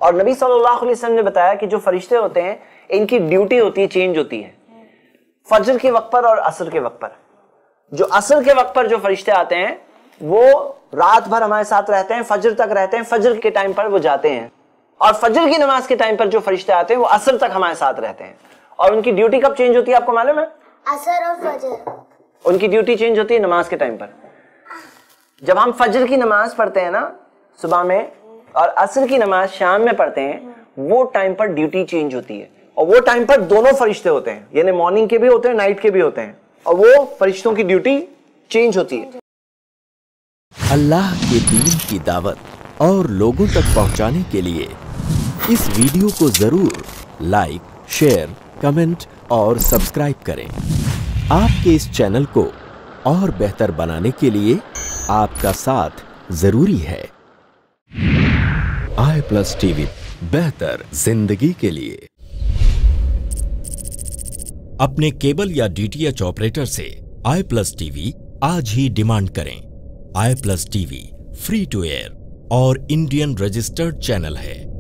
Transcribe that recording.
और नबी सल्लल्लाहु अलैहि वसल्लम ने बताया कि जो फरिश्ते होते हैं इनकी ड्यूटी होती है, चेंज होती है फजर के वक्त पर और असर के वक्त पर। जो असर के वक्त पर जो फरिश्ते आते हैं वो रात भर हमारे साथ रहते हैं, फजर तक रहते हैं, फजर के टाइम पर वो जाते हैं। और फजर की नमाज के टाइम पर जो फरिश्ते आते हैं वो असर तक हमारे साथ रहते हैं। और उनकी ड्यूटी कब चेंज होती है आपको मालूम है? असर और फजर। उनकी ड्यूटी चेंज होती है नमाज के टाइम पर। जब हम फजर की नमाज पढ़ते हैं ना सुबह में और असर की नमाज शाम में पढ़ते हैं, वो टाइम पर ड्यूटी चेंज होती है। और वो टाइम पर दोनों फरिश्ते होते हैं, यानी मॉर्निंग के भी होते हैं, नाइट के भी होते हैं, और वो फरिश्तों की ड्यूटी चेंज होती है। अल्लाह के दीन की दावत और लोगों तक पहुंचाने के लिए इस वीडियो को जरूर लाइक, शेयर, कमेंट और सब्सक्राइब करें। आपके इस चैनल को और बेहतर बनाने के लिए आपका साथ जरूरी है। i+ TV, बेहतर जिंदगी के लिए। अपने केबल या DTH ऑपरेटर से i+ TV आज ही डिमांड करें। i+ TV free to air और इंडियन रजिस्टर्ड चैनल है।